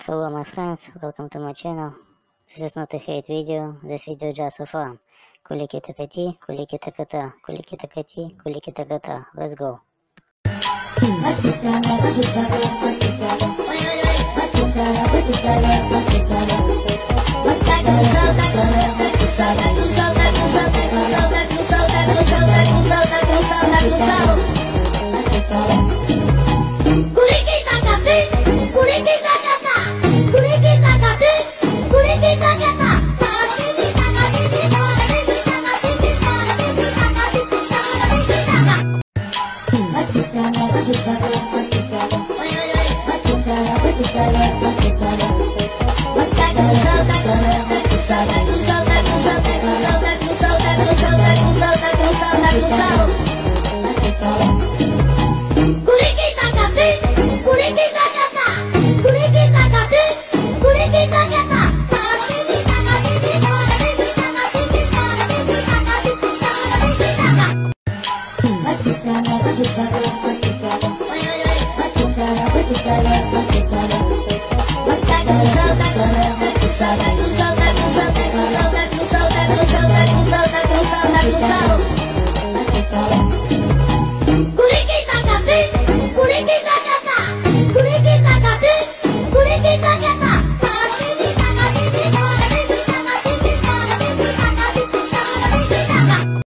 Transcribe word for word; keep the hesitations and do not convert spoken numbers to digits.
Hello my friends, welcome to my channel. This is not a hate video, this video just for fun. Кулики такати, кулики таката, кулики такати, кулики таката. Let's go. Let's go.